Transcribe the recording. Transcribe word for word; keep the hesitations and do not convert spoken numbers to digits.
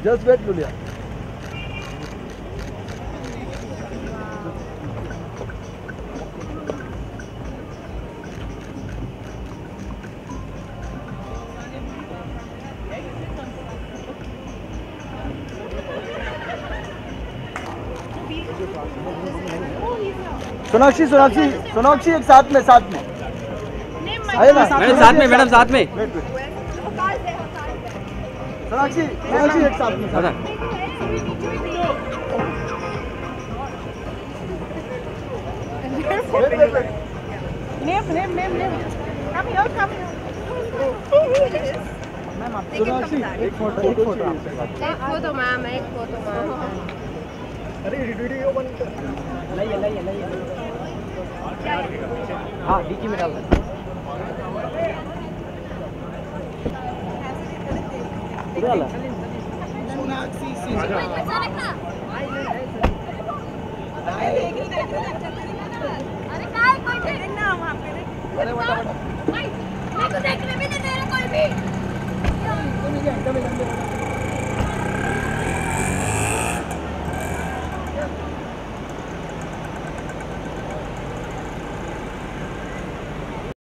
Just wait लुलिया। सोनाक्षी सोनाक्षी सोनाक्षी एक साथ में साथ में आइए ना मैडम साथ में मैडम साथ में सोनाक्षी सोनाक्षी एक साथ में दादा name name name name come here come Sonakshi एक फोटो एक फोटो एक फोटो मैम एक फोटो मैम। अरे वीडियो बन लाइए लाइए लाइए हाँ डिक्की में डाल दो। सोनाक्षी अरे काय कोई देखना वहां पे अरे बड़ा बड़ा नहीं मैं तो देखने भी नहीं दे रहा कोई भी।